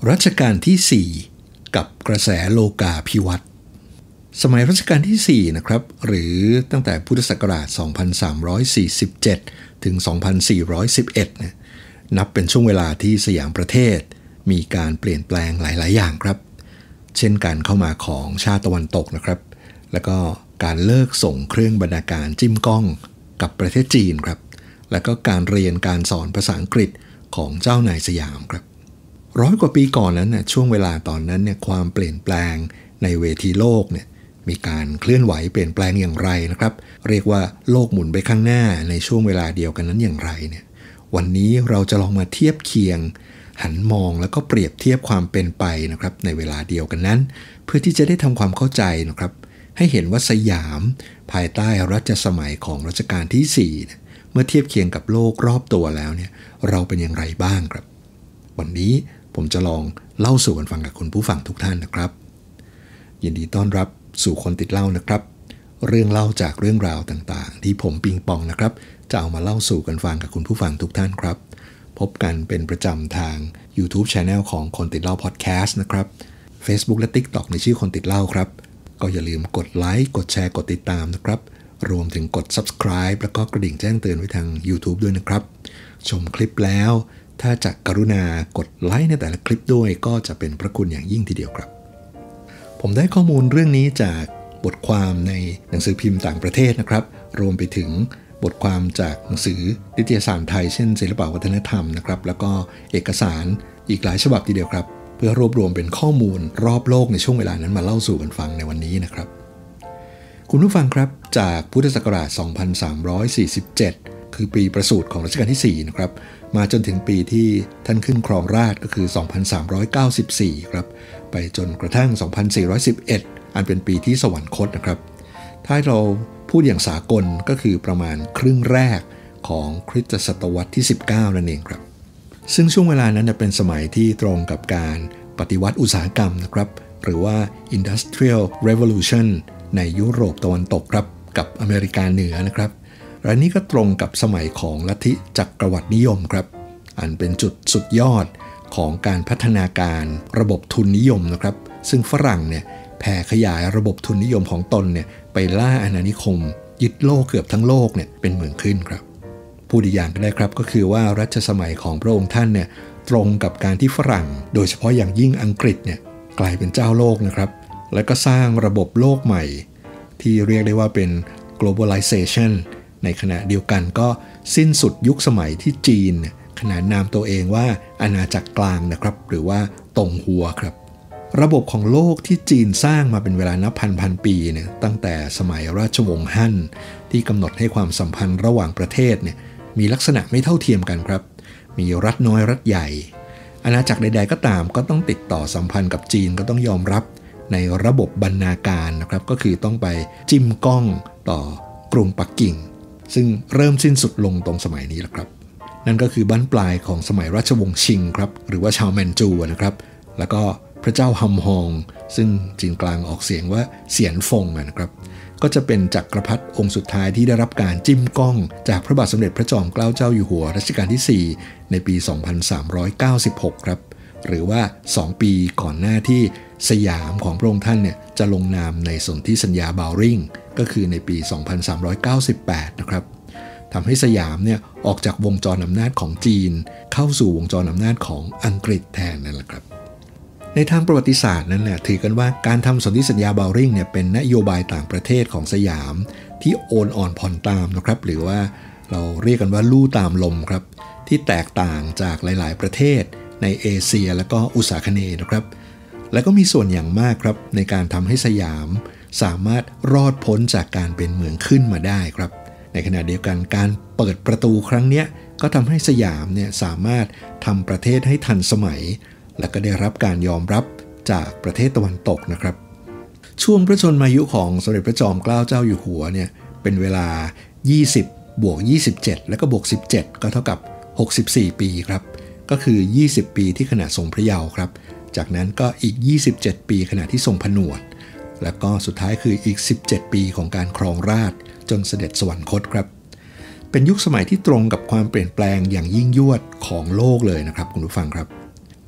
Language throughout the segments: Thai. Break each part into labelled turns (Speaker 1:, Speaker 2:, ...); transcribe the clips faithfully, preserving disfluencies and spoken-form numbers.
Speaker 1: รัชกาลที่สี่กับกระแสโลกาภิวัตน์สมัยรัชกาลที่สี่นะครับหรือตั้งแต่พุทธศักราชสองพันสามร้อยสี่สิบเจ็ดถึงสองพันสี่ร้อยสิบเอ็ดเนี่ยนับเป็นช่วงเวลาที่สยามประเทศมีการเปลี่ยนแปลงหลายๆอย่างครับเช่นการเข้ามาของชาติตะวันตกนะครับแล้วก็การเลิกส่งเครื่องบรรณาการจิ้มกล้องกับประเทศจีนครับแล้วก็การเรียนการสอนภาษาอังกฤษของเจ้านายสยามครับร้อยกว่าปีก่อนนั้นนะช่วงเวลาตอนนั้นเนี่ยความเปลี่ยนแปลงในเวทีโลกเนี่ยมีการเคลื่อนไหวเปลี่ยนแปลงอย่างไรนะครับเรียกว่าโลกหมุนไปข้างหน้าในช่วงเวลาเดียวกันนั้นอย่างไรเนี่ยวันนี้เราจะลองมาเทียบเคียงหันมองแล้วก็เปรียบเทียบความเป็นไปนะครับในเวลาเดียวกันนั้นเพื่อที่จะได้ทำความเข้าใจนะครับให้เห็นว่าสยามภายใต้รัชสมัยของรัชกาลที่สี่เนี่ยเมื่อเทียบเคียงกับโลกรอบตัวแล้วเนี่ยเราเป็นอย่างไรบ้างครับวันนี้ผมจะลองเล่าสู่กันฟังกับคุณผู้ฟังทุกท่านนะครับยินดีต้อนรับสู่คนติดเล่านะครับเรื่องเล่าจากเรื่องราวต่างๆที่ผมปิงปองนะครับจะเอามาเล่าสู่กันฟังกับคุณผู้ฟังทุกท่านครับพบกันเป็นประจำทาง YouTube Channel ของคนติดเล่า Podcast นะครับ Facebook และ TikTok ในชื่อคนติดเล่าครับก็อย่าลืมกดไลค์กดแชร์กดติดตามนะครับรวมถึงกด Subscribe แล้วก็กระดิ่งแจ้งเตือนไว้ทาง YouTube ด้วยนะครับชมคลิปแล้วถ้าจะกรุณากดไลค์ในแต่ละคลิปด้วยก็จะเป็นพระคุณอย่างยิ่งทีเดียวครับผมได้ข้อมูลเรื่องนี้จากบทความในหนังสือพิมพ์ต่างประเทศนะครับรวมไปถึงบทความจากหนังสือนิตยสารไทยเช่นศิลปวัฒนธรรมนะครับแล้วก็เอกสารอีกหลายฉบับทีเดียวครับเพื่อรวบรวมเป็นข้อมูลรอบโลกในช่วงเวลานั้นมาเล่าสู่กันฟังในวันนี้นะครับคุณผู้ฟังครับจากพุทธศักราชสองพันสามร้อยสี่สิบเจ็ดคือปีประสูติของรัชกาลที่สี่นะครับมาจนถึงปีที่ท่านขึ้นครองราชย์ก็คือสองพันสามร้อยเก้าสิบสี่ครับไปจนกระทั่งสองพันสี่ร้อยสิบเอ็ดอันเป็นปีที่สวรรคตนะครับถ้าเราพูดอย่างสากลก็คือประมาณครึ่งแรกของคริสตศตวรรษที่สิบเก้านั่นเองครับซึ่งช่วงเวลานั้นเป็นสมัยที่ตรงกับการปฏิวัติอุตสาหกรรมนะครับหรือว่า Industrial Revolution ในยุโรปตะวันตกครับกับอเมริกาเหนือนะครับและนี่ก็ตรงกับสมัยของลัทธิจักรวรรดินิยมครับอันเป็นจุดสุดยอดของการพัฒนาการระบบทุนนิยมนะครับซึ่งฝรั่งเนี่ยแผ่ขยายระบบทุนนิยมของตนเนี่ยไปล่าอาณานิคมยึดโลกเกือบทั้งโลกเนี่ยเป็นเมืองขึ้นครับพูดอีกอย่างก็ได้ครับก็คือว่ารัชสมัยของพระองค์ท่านเนี่ยตรงกับการที่ฝรั่งโดยเฉพาะอย่างยิ่งอังกฤษเนี่ยกลายเป็นเจ้าโลกนะครับและก็สร้างระบบโลกใหม่ที่เรียกได้ว่าเป็น globalization ในขณะเดียวกันก็สิ้นสุดยุคสมัยที่จีนขนานนามตัวเองว่าอาณาจักรกลางนะครับหรือว่าตงฮัวครับระบบของโลกที่จีนสร้างมาเป็นเวลานับพันพันปีเนี่ยตั้งแต่สมัยราชวงศ์ฮั่นที่กำหนดให้ความสัมพันธ์ระหว่างประเทศเนี่ยมีลักษณะไม่เท่าเทียมกันครับมีรัฐน้อยรัฐใหญ่อาณาจักรใดๆก็ตามก็ต้องติดต่อสัมพันธ์กับจีนก็ต้องยอมรับในระบบบรรณาการนะครับก็คือต้องไปจิ้มกล้องต่อกรุงปักกิ่งซึ่งเริ่มสิ้นสุดลงตรงสมัยนี้แหละครับนั่นก็คือบั้นปลายของสมัยราชวงศ์ชิงครับหรือว่าชาวแมนจูนะครับแล้วก็พระเจ้าฮัมฮองซึ่งจีนกลางออกเสียงว่าเสียนฟงนะครับก็จะเป็นจักรพรรดิองค์สุดท้ายที่ได้รับการจิ้มกล้องจากพระบาทสมเด็จพระจอมเกล้าเจ้าอยู่หัวรัชกาลที่สี่ในปีสองพันสามร้อยเก้าสิบหกครับหรือว่าสองปีก่อนหน้าที่สยามของพระองค์ท่านเนี่ยจะลงนามในสนธิสัญญาบาวริงก็คือในปีสองพันสามร้อยเก้าสิบแปดนะครับทำให้สยามเนี่ยออกจากวงจรอำนาจของจีนเข้าสู่วงจรอำนาจของอังกฤษแทนนั่นแหละครับในทางประวัติศาสตร์นั้นแหละถือกันว่าการทำสนธิสัญญาบาวริงเนี่ยเป็นนโยบายต่างประเทศของสยามที่โอนอ่อนผ่อนตามนะครับหรือว่าเราเรียกกันว่าลู่ตามลมครับที่แตกต่างจากหลายๆประเทศในเอเชียและก็อุษาคเนย์นะครับและก็มีส่วนอย่างมากครับในการทำให้สยามสามารถรอดพ้นจากการเป็นเมืองขึ้นมาได้ครับในขณะเดียวกันการเปิดประตูครั้งนี้ก็ทำให้สยามเนี่ยสามารถทำประเทศให้ทันสมัยและก็ได้รับการยอมรับจากประเทศตะวันตกนะครับช่วงพระชนมายุของสมเด็จพระจอมเกล้าเจ้าอยู่หัวเนี่ยเป็นเวลายี่สิบบวกยี่สิบเจ็ดแล้วก็บวกสิบเจ็ดก็เท่ากับหกสิบสี่ปีครับก็คือยี่สิบปีที่ขณะทรงพระเยาว์ครับจากนั้นก็อีกยี่สิบเจ็ดปีขณะที่ทรงผนวดแล้วก็สุดท้ายคืออีกสิบเจ็ดปีของการครองราชย์จนเสด็จสวรรคตครับเป็นยุคสมัยที่ตรงกับความเปลี่ยนแปลงอย่างยิ่งยวดของโลกเลยนะครับคุณผู้ฟังครับ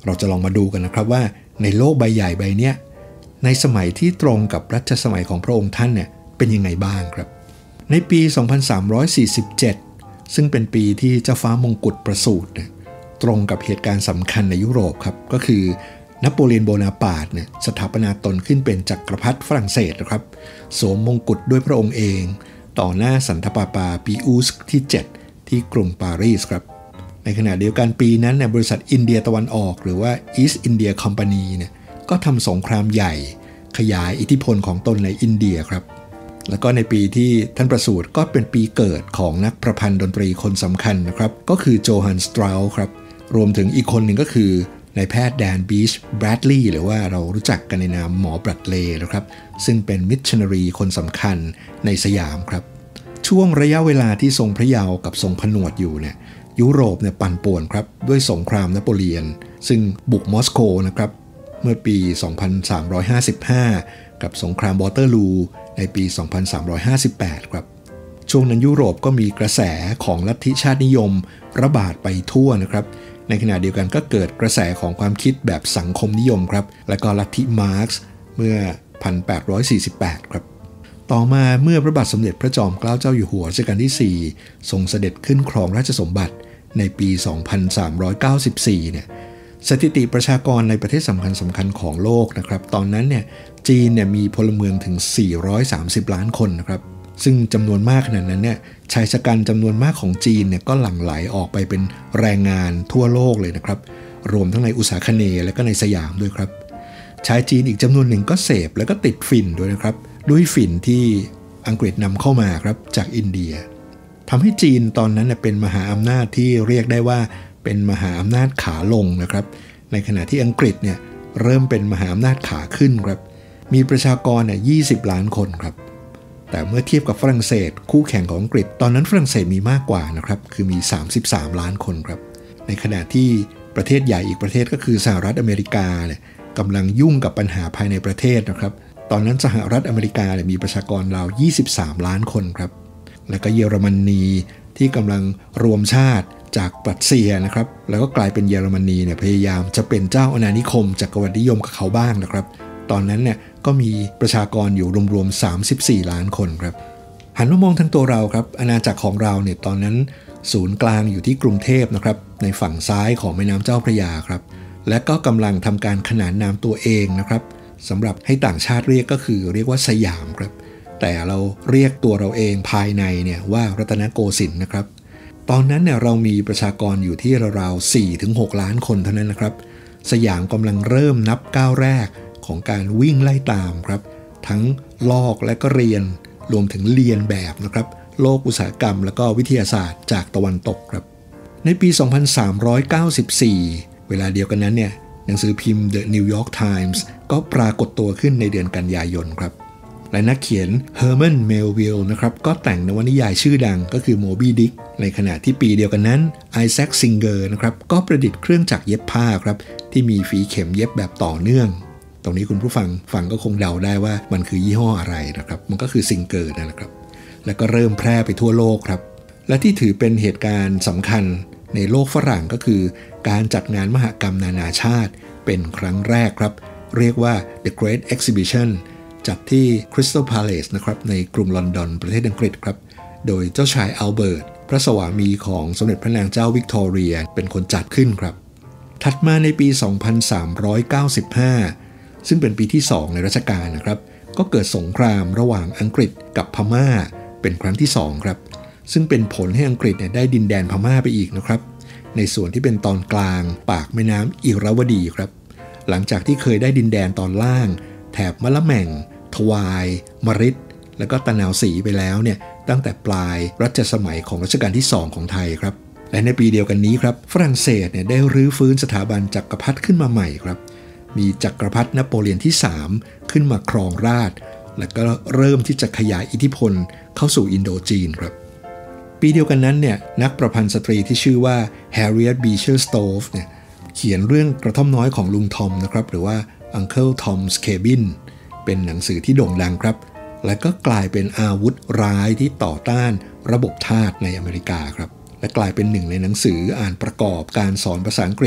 Speaker 1: เราจะลองมาดูกันนะครับว่าในโลกใบใหญ่ใบเนี้ยในสมัยที่ตรงกับรัชสมัยของพระองค์ท่านเนี่ยเป็นยังไงบ้างครับในปี สองพันสามร้อยสี่สิบเจ็ด ซึ่งเป็นปีที่เจ้าฟ้ามงกุฎประสูติเนี่ยตรงกับเหตุการณ์สำคัญในยุโรปครับก็คือนโปเลียนโบนาปาร์ตเนี่ยสถาปนาตนขึ้นเป็นจักรพรรดิฝรั่งเศสนะครับสวมมงกุฎด้วยพระองค์เองต่อหน้าสันทปาปาปีอุสที่เจ็ดที่กรุงปารีสครับในขณะเดียวกันปีนั้นเนี่ยบริษัทอินเดียตะวันออกหรือว่า East India Company เนี่ยก็ทำสงครามใหญ่ขยายอิทธิพลของตนในอินเดียครับแล้วก็ในปีที่ท่านประสูติก็เป็นปีเกิดของนักประพันธ์ดนตรีคนสำคัญนะครับก็คือโจฮันสตราสครับรวมถึงอีกคนหนึ่งก็คือนายแพทย์แดนบีชแบรดลีย์หรือว่าเรารู้จักกันในนามหมอบรัดเลย์นะครับซึ่งเป็นมิชชันนารีคนสำคัญในสยามครับช่วงระยะเวลาที่ทรงพระเยาว์กับทรงผนวดอยู่เนี่ยยุโรปเนี่ยปั่นป่วนครับด้วยสงครามนโปเลียนซึ่งบุกมอสโกนะครับเมื่อปี สองพันสามร้อยห้าสิบห้า กับสงครามวอเตอร์ลูในปี สองพันสามร้อยห้าสิบแปด ครับช่วงนั้นยุโรปก็มีกระแสของลัทธิชาตินิยมระบาดไปทั่วนะครับในขณะเดียวกันก็เกิดกระแสของความคิดแบบสังคมนิยมครับและก็ลัทธิมาร์กซ์เมื่อ หนึ่งพันแปดร้อยสี่สิบแปด ครับต่อมาเมื่อพระบาทสมเด็จพระจอมเกล้าเจ้าอยู่หัวรัชกาลที่สี่ทรงเสด็จขึ้นครองราชสมบัติในปี สองพันสามร้อยเก้าสิบสี่ เนี่ยสถิติประชากรในประเทศสำคัญสำคัญของโลกนะครับตอนนั้นเนี่ยจีนเนี่ยมีพลเมืองถึงสี่ร้อยสามสิบล้านคนนะครับซึ่งจำนวนมากขนาดนั้นเนี่ยชายชะกันจำนวนมากของจีนเนี่ยก็หลั่งไหลออกไปเป็นแรงงานทั่วโลกเลยนะครับรวมทั้งในอุษาคเนย์และก็ในสยามด้วยครับชายจีนอีกจำนวนหนึ่งก็เสพแล้วก็ติดฝิ่นด้วยนะครับด้วยฝิ่นที่อังกฤษนำเข้ามาครับจากอินเดียทำให้จีนตอนนั้นเป็นมหาอำนาจที่เรียกได้ว่าเป็นมหาอำนาจขาลงนะครับในขณะที่อังกฤษเนี่ยเริ่มเป็นมหาอำนาจขาขึ้นครับมีประชากรเนี่ยยี่สิบล้านคนครับแต่เมื่อเทียบกับฝรั่งเศสคู่แข่งของอังกฤษตอนนั้นฝรั่งเศสมีมากกว่านะครับคือมีสามสิบสามล้านคนครับในขณะที่ประเทศใหญ่อีกประเทศก็คือสหรัฐอเมริกาเนี่ยกำลังยุ่งกับปัญหาภายในประเทศนะครับตอนนั้นสหรัฐอเมริกาเนี่ยมีประชากรราวยี่สิบสามล้านคนครับแล้วก็เยอรมนีที่กำลังรวมชาติจากปรัสเซียนะครับแล้วก็กลายเป็นเยอรมนีเนี่ยพยายามจะเป็นเจ้าอาณานิคมจักรวรรดินิยมกับเขาบ้างนะครับตอนนั้นเนี่ยก็มีประชากรอยู่รวมๆสามสิบสี่ล้านคนครับหันมามองทางตัวเราครับอาณาจักรของเราเนี่ยตอนนั้นศูนย์กลางอยู่ที่กรุงเทพนะครับในฝั่งซ้ายของแม่น้ำเจ้าพระยาครับและก็กำลังทำการขนานนามตัวเองนะครับสำหรับให้ต่างชาติเรียกก็คือเรียกว่าสยามครับแต่เราเรียกตัวเราเองภายในเนี่ยว่ารัตนโกสินทร์นะครับตอนนั้นเนี่ยเรามีประชากรอยู่ที่ราวๆ สี่ถึงหก ล้านคนเท่านั้นนะครับสยามกำลังเริ่มนับก้าวแรกของการวิ่งไล่ตามครับทั้งลอกและก็เรียนรวมถึงเรียนแบบนะครับโลกอุตสาหกรรมและก็วิทยาศาสตร์จากตะวันตกครับในปี สองพันสามร้อยเก้าสิบสี่ เวลาเดียวกันนั้นเนี่ยหนังสือพิมพ์ The New York Times ก็ปรากฏตัวขึ้นในเดือนกันยายนครับและนักเขียน Herman Melville นะครับก็แต่งนวนิยายชื่อดังก็คือ Moby Dick ในขณะที่ปีเดียวกันนั้น Isaac Singer นะครับก็ประดิษฐ์เครื่องจักรเย็บผ้าครับที่มีฝีเข็มเย็บแบบต่อเนื่องตรงนี้คุณผู้ฟังฟังก็คงเดาได้ว่ามันคือยี่ห้ออะไรนะครับมันก็คือ Singer นั่นแหละครับแล้วก็เริ่มแพร่ไปทั่วโลกครับและที่ถือเป็นเหตุการณ์สำคัญในโลกฝรั่งก็คือการจัดงานมหกรรมนานาชาติเป็นครั้งแรกครับเรียกว่า The Great Exhibition จัดที่ Crystal Palace นะครับในกรุงลอนดอนประเทศอังกฤษครับโดยเจ้าชายอัลเบิร์ตพระสวามีของสมเด็จพระนางเจ้าวิกตอเรียเป็นคนจัดขึ้นครับถัดมาในปี สองพันสามร้อยเก้าสิบห้า ซึ่งเป็นปีที่สองในรัชกาลนะครับก็เกิดสงครามระหว่างอังกฤษกับพม่าเป็นครั้งที่สองครับซึ่งเป็นผลให้อังกฤษเนี่ยได้ดินแดนพม่าไปอีกนะครับในส่วนที่เป็นตอนกลางปากแม่น้ำอิราวดีครับหลังจากที่เคยได้ดินแดนตอนล่างแถบมะละแม่งทวายมฤตแล้วก็ตะนาวศรีไปแล้วเนี่ยตั้งแต่ปลายรัชสมัยของรัชกาลที่สองของไทยครับและในปีเดียวกันนี้ครับฝรั่งเศสเนี่ยได้รื้อฟื้นสถาบันจักรพรรดิขึ้นมาใหม่ครับมีจักรพรรดินโปเลียนที่สามขึ้นมาครองราชและก็เริ่มที่จะขยายอิทธิพลเข้าสู่อินโดจีนครับปีเดียวกันนั้นเนี่ยนักประพันธ์สตรีที่ชื่อว่า Harriet Beecher Stowe เนี่ยเขียนเรื่องกระท่อมน้อยของลุงทอมนะครับหรือว่า Uncle Tom's Cabin เป็นหนังสือที่โด่งดังครับและก็กลายเป็นอาวุธร้ายที่ต่อต้านระบบทาสในอเมริกาครับและกลายเป็นหนึ่งในหนังสืออ่านประกอบการสอนภาษาอังกฤษ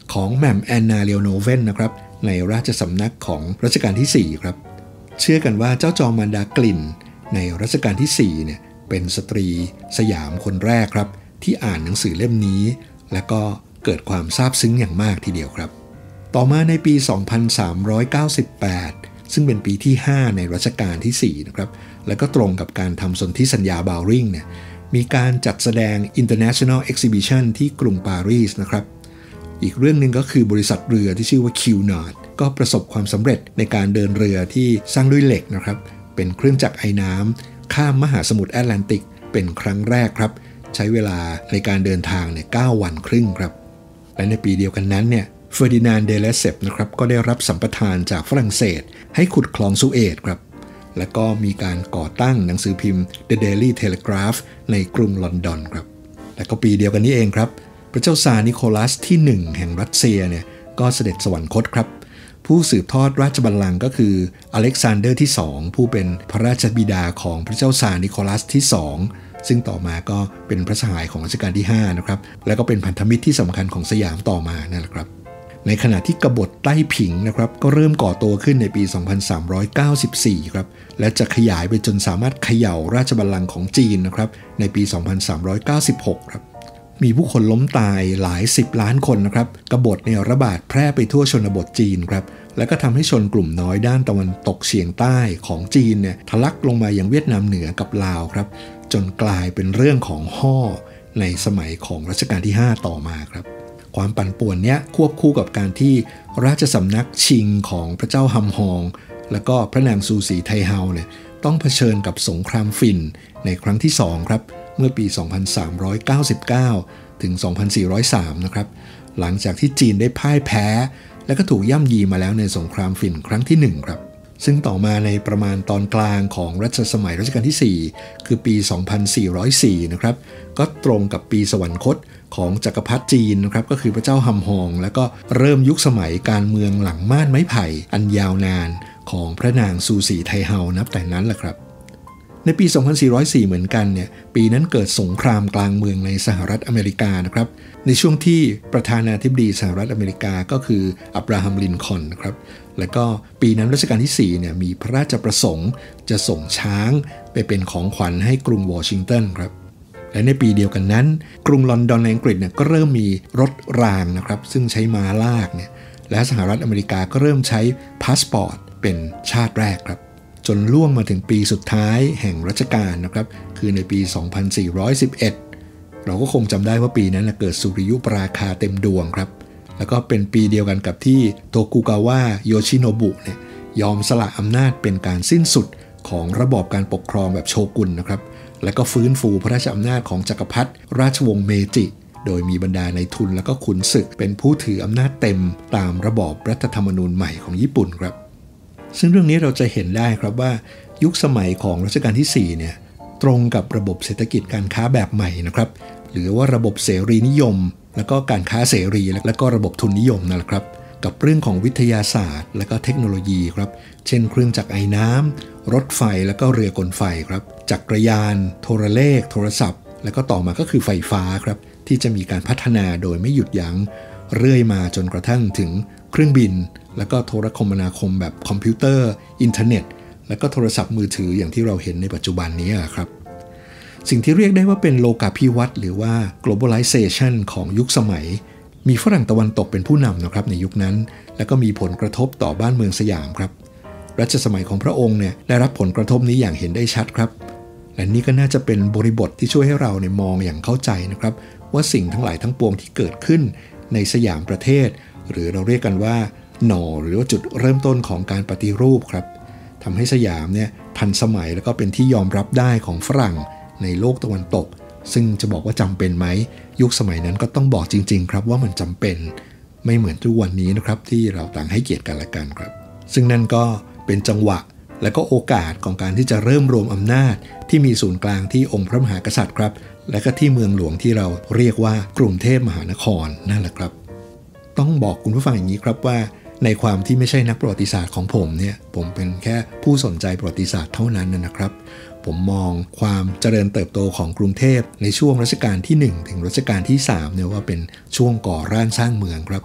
Speaker 1: ของแหม่มแอนนา เลโอโนเวนนะครับในราชสำนักของรัชกาลที่สี่ครับเชื่อกันว่าเจ้าจอมมารดากลิ่นในรัชกาลที่สี่เนี่ยเป็นสตรีสยามคนแรกครับที่อ่านหนังสือเล่มนี้และก็เกิดความซาบซึ้งอย่างมากทีเดียวครับต่อมาในปี สองพันสามร้อยเก้าสิบแปด ซึ่งเป็นปีที่ห้าในรัชกาลที่สี่นะครับและก็ตรงกับการทำสนธิสัญญาบาวริงเนี่ยมีการจัดแสดง International Exhibition ที่กรุงปารีสนะครับอีกเรื่องหนึ่งก็คือบริษัทเรือที่ชื่อว่า Cunard ก็ประสบความสำเร็จในการเดินเรือที่สร้างด้วยเหล็กนะครับเป็นเครื่องจักรไอน้ำข้ามมหาสมุทรแอตแลนติกเป็นครั้งแรกครับใช้เวลาในการเดินทางเนี่ยเก้าวันครึ่งครับและในปีเดียวกันนั้นเนี่ยเฟอร์ดินานด์ เด เลเซปนะครับก็ได้รับสัมปทานจากฝรั่งเศสให้ขุดคลองสุเอซครับและก็มีการก่อตั้งหนังสือพิมพ์ The Daily Telegraph ในกรุงลอนดอนครับและก็ปีเดียวกันนี้เองครับพระเจ้าซาร์นิโคลัสที่หนึ่งแห่งรัสเซียเนี่ยก็เสด็จสวรรคตครับผู้สืบทอดราชบัลลังก์ก็คืออเล็กซานเดอร์ที่สองผู้เป็นพระราชบิดาของพระเจ้าซาร์นิโคลัสที่สองซึ่งต่อมาก็เป็นพระสหายของรัชกาลที่ห้านะครับและก็เป็นพันธมิตรที่สำคัญของสยามต่อมานั่นแหละครับในขณะที่กบฏไต้ผิงนะครับก็เริ่มก่อตัวขึ้นในปี สองพันสามร้อยเก้าสิบสี่ ครับและจะขยายไปจนสามารถเขย่าราชบัลลังก์ของจีนนะครับในปี สองพันสามร้อยเก้าสิบหก ครับมีผู้คนล้มตายหลายสิบล้านคนนะครับกบฏเนี่ยระบาดแพร่ไปทั่วชนบทจีนครับและก็ทำให้ชนกลุ่มน้อยด้านตะวันตกเฉียงใต้ของจีนเนี่ยทะลักลงมายังเวียดนามเหนือกับลาวครับจนกลายเป็นเรื่องของฮ่อในสมัยของรัชกาลที่ห้าต่อมาครับความปั่นป่วนเนี้ยควบคู่กับการที่ราชสำนักชิงของพระเจ้าฮัมฮองและก็พระนางซูสีไทเฮาเนี่ยต้องเผชิญกับสงครามฝิ่นในครั้งที่สองครับเมื่อปี สองพันสามร้อยเก้าสิบเก้า ถึง สองพันสี่ร้อยสาม นะครับหลังจากที่จีนได้พ่ายแพ้และก็ถูกย่ำยีมาแล้วในสงครามฝิ่นครั้งที่หนึ่งครับซึ่งต่อมาในประมาณตอนกลางของรัชสมัยรัชกาลที่สี่คือปี สองพันสี่ร้อยสี่ นะครับก็ตรงกับปีสวรรคตของจักรพรรดิจีนนะครับก็คือพระเจ้าฮัมฮองแล้วก็เริ่มยุคสมัยการเมืองหลังม่านไม้ไผ่อันยาวนานของพระนางซูสีไทเฮานับแต่นั้นแหละครับในปี สองพันสี่ร้อยสี่ เหมือนกันเนี่ยปีนั้นเกิดสงครามกลางเมืองในสหรัฐอเมริกานะครับในช่วงที่ประธานาธิบดีสหรัฐอเมริกาก็คืออับราฮัมลินคอล์นนะครับและก็ปีนั้นรัชกาลที่สี่เนี่ยมีพระราชประสงค์จะส่งช้างไปเป็นของขวัญให้กรุงวอชิงตันครับและในปีเดียวกันนั้นกรุงลอนดอนในอังกฤษเนี่ยก็เริ่มมีรถรางนะครับซึ่งใช้ม้าลากเนี่ยและสหรัฐอเมริกาก็เริ่มใช้พาสปอร์ตเป็นชาติแรกครับจนล่วงมาถึงปีสุดท้ายแห่งรัชกาลนะครับคือในปี สองพันสี่ร้อยสิบเอ็ด เราก็คงจำได้ว่าปีนั้นเกิดสุริยุปราคาเต็มดวงครับแล้วก็เป็นปีเดียวกันกับที่โตกุกาวะโยชิโนบุเนี่ยยอมสละอำนาจเป็นการสิ้นสุดของระบอบการปกครองแบบโชกุนนะครับและก็ฟื้นฟูพระราชอำนาจของจักรพรรดิราชวงศ์เมจิโดยมีบรรดาในทุนและก็ขุนศึกเป็นผู้ถืออำนาจเต็มตามระบอบรัฐธรรมนูญใหม่ของญี่ปุ่นครับซึ่งเรื่องนี้เราจะเห็นได้ครับว่ายุคสมัยของรัชกาลที่สี่เนี่ยตรงกับระบบเศรษฐกิจการค้าแบบใหม่นะครับหรือว่าระบบเสรีนิยมแล้วก็การค้าเสรีแล้วก็ระบบทุนนิยมนั่นแหละครับกับเรื่องของวิทยาศาสตร์และก็เทคโนโลยีครับเช่นเครื่องจักรไอน้ำรถไฟแล้วก็เรือกลไฟครับจักรยานโทรเลขโทรศัพท์แล้วก็ต่อมาก็คือไฟฟ้าครับที่จะมีการพัฒนาโดยไม่หยุดยั้งเรื่อยมาจนกระทั่งถึงเครื่องบินแล้วก็โทรคมนาคมแบบคอมพิวเตอร์อินเทอร์เน็ตแล้วก็โทรศัพท์มือถืออย่างที่เราเห็นในปัจจุบันนี้ครับสิ่งที่เรียกได้ว่าเป็นโลกาภิวัตน์หรือว่า globalization ของยุคสมัยมีฝรั่งตะวันตกเป็นผู้นำนะครับในยุคนั้นและก็มีผลกระทบต่อบ้านเมืองสยามครับรัชสมัยของพระองค์เนี่ยได้รับผลกระทบนี้อย่างเห็นได้ชัดครับและนี่ก็น่าจะเป็นบริบทที่ช่วยให้เราเนี่ยมองอย่างเข้าใจนะครับว่าสิ่งทั้งหลายทั้งปวงที่เกิดขึ้นในสยามประเทศหรือเราเรียกกันว่าหน่อหรือว่าจุดเริ่มต้นของการปฏิรูปครับทำให้สยามเนี่ยทันสมัยแล้วก็เป็นที่ยอมรับได้ของฝรั่งในโลกตะวันตกซึ่งจะบอกว่าจำเป็นไหมยุคสมัยนั้นก็ต้องบอกจริงๆครับว่ามันจำเป็นไม่เหมือนทุกวันนี้นะครับที่เราต่างให้เกียรติกันและกันครับซึ่งนั่นก็เป็นจังหวะและก็โอกาสของการที่จะเริ่มรวมอำนาจที่มีศูนย์กลางที่องค์พระมหากษัตริย์ครับและก็ที่เมืองหลวงที่เราเรียกว่ากรุงเทพมหานครนั่นแหละครับต้องบอกคุณผู้ฟังอย่างนี้ครับว่าในความที่ไม่ใช่นักประวัติศาสตร์ของผมเนี่ยผมเป็นแค่ผู้สนใจประวัติศาสตร์เท่านั้นนะครับผมมองความเจริญเติบโตของกรุงเทพในช่วงรัชกาลที่หนึ่งถึงรัชกาลที่สามเนี่ยว่าเป็นช่วงก่อร่างสร้างเมืองครับ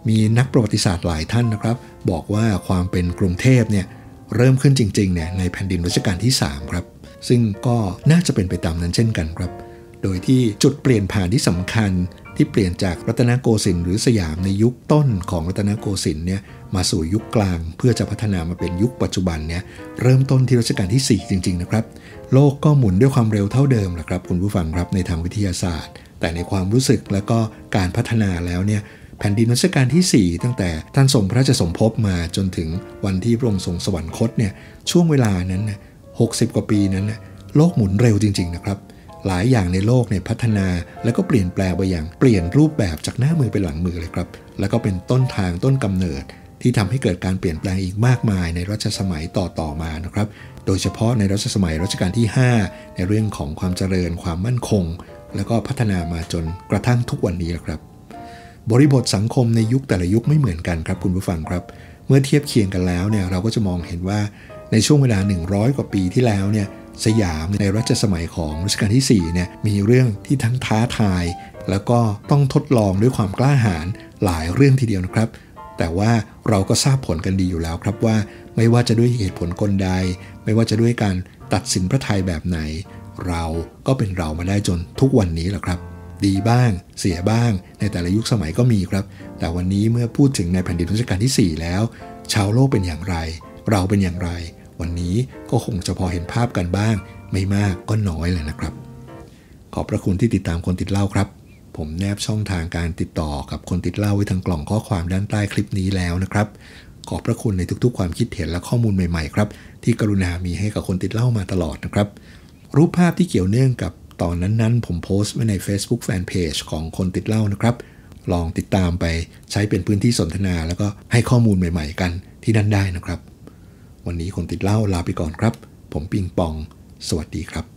Speaker 1: มีนักประวัติศาสตร์หลายท่านนะครับบอกว่าความเป็นกรุงเทพเนี่ยเริ่มขึ้นจริงๆเนี่ยในแผ่นดินรัชกาลที่สามครับซึ่งก็น่าจะเป็นไปตามนั้นเช่นกันครับโดยที่จุดเปลี่ยนผ่านที่สำคัญที่เปลี่ยนจากรัตนโกสินทร์หรือสยามในยุคต้นของรัตนโกสินทร์เนี่ยมาสู่ยุคกลางเพื่อจะพัฒนามาเป็นยุคปัจจุบันเนี่ยเริ่มต้นที่รัชกาลที่สี่จริงๆนะครับโลกก็หมุนด้วยความเร็วเท่าเดิมแหละครับคุณผู้ฟังครับในทางวิทยาศาสตร์แต่ในความรู้สึกและก็การพัฒนาแล้วเนี่ยแผ่นดินรัชกาลที่สี่ตั้งแต่ท่านทรงพระราชสมภพมาจนถึงวันที่พระองค์ทรงสวรรคตเนี่ยช่วงเวลานั้นนะหกสิบกว่าปีนั้นนะโลกหมุนเร็วจริงๆนะครับหลายอย่างในโลกเนี่ยพัฒนาแล้วก็เปลี่ยนแปลงไปอย่างเปลี่ยนรูปแบบจากหน้ามือเป็นหลังมือเลยครับแล้วก็เป็นต้นทางต้นกำเนิดที่ทำให้เกิดการเปลี่ยนแปลงอีกมากมายในรัชสมัยต่อๆมานะครับโดยเฉพาะในรัชสมัยรัชกาลที่ห้าในเรื่องของความเจริญความมั่นคงแล้วก็พัฒนามาจนกระทั่งทุกวันนี้ครับบริบทสังคมในยุคแต่ละยุคไม่เหมือนกันครับคุณผู้ฟังครับเมื่อเทียบเคียงกันแล้วเนี่ยเราก็จะมองเห็นว่าในช่วงเวลาหนึ่งร้อยกว่าปีที่แล้วเนี่ยสยามในรัชสมัยของรัชกาลที่สี่เนี่ยมีเรื่องที่ทั้งท้าทายแล้วก็ต้องทดลองด้วยความกล้าหาญหลายเรื่องทีเดียวนะครับแต่ว่าเราก็ทราบผลกันดีอยู่แล้วครับว่าไม่ว่าจะด้วยเหตุผลกลใดไม่ว่าจะด้วยการตัดสินพระทัยแบบไหนเราก็เป็นเรามาได้จนทุกวันนี้แหละครับดีบ้างเสียบ้างในแต่ละยุคสมัยก็มีครับแต่วันนี้เมื่อพูดถึงในแผ่นดินรัชกาลที่สี่แล้วชาวโลกเป็นอย่างไรเราเป็นอย่างไรวันนี้ก็คงจะพอเห็นภาพกันบ้างไม่มากก็น้อยเลยนะครับขอบพระคุณที่ติดตามคนติดเล่าครับผมแนบช่องทางการติดต่อกับคนติดเล่าไว้ทางกล่องข้อความด้านใต้คลิปนี้แล้วนะครับขอบพระคุณในทุกๆความคิดเห็นและข้อมูลใหม่ๆครับที่กรุณามีให้กับคนติดเล่ามาตลอดนะครับรูปภาพที่เกี่ยวเนื่องกับตอนนั้นๆผมโพสต์ไว้ใน Facebook Fanpage ของคนติดเล่านะครับลองติดตามไปใช้เป็นพื้นที่สนทนาแล้วก็ให้ข้อมูลใหม่ๆกันที่นั่นได้นะครับวันนี้คนติดเล่าลาไปก่อนครับผมปิงปองสวัสดีครับ